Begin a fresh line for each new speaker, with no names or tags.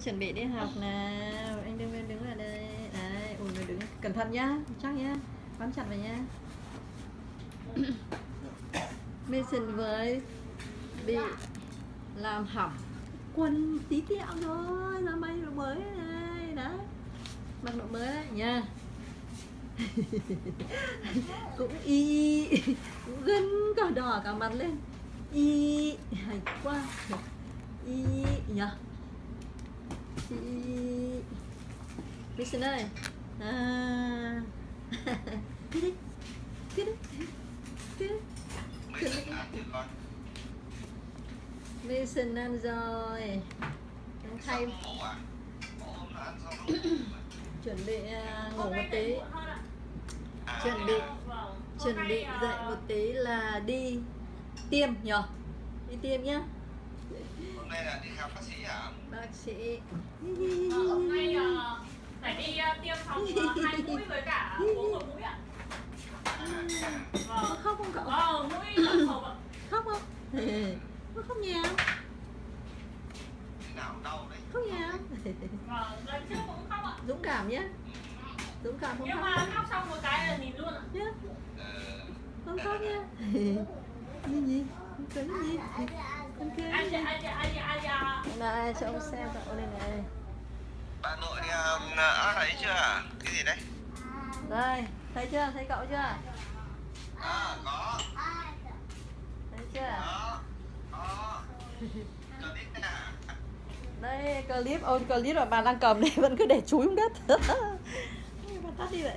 chuẩn bị đi học nào. Anh đứng ở đây. Đấy, ủa nó đứng cẩn thận nhá, chắc nhá, bám chặt vào nhá. Mason với bị làm hỏng quần tí tẹo rồi, là may đồ mới này đấy, mặc đồ mới đấy nha. Cũng y cũng gân cả đỏ cả mặt lên, y hay quá y nhở. Mason ơi, cứ đi cứ đi cứ Mason ăn rồi, đang thay chuẩn bị ngủ một tí, chuẩn bị dậy một tí là đi tiêm nhở, đi tiêm nhá.
Hôm nay là đi khám bác sĩ hả?
Bác sĩ.
Hôm nay phải đi tiêm phòng 2 mũi với cả uống 1 mũi ạ.
Khóc không cậu?
Mũi tổng hợp ạ.
Khóc không? Nó khóc nhiều.
Thế nào đau đấy?
Khóc nhiều.
Lần trước cũng khóc ạ.
Dũng cảm nhé. Dũng cảm không
nhưng
khóc.
mà khóc xong một cái là nhìn luôn ạ.
Nhé. Không khóc nha. Nhìn cười gì?
Anh
này cho ông xem cậu đây này.
Bà nội đi thấy chưa? Cái gì đấy?
Đây, thấy chưa? Thấy cậu chưa?
Có.
Thấy chưa?
Có. Clip nè.
Đây clip, ôn clip mà bà đang cầm đây vẫn cứ để chúi xuống đất. Bà tắt đi vậy.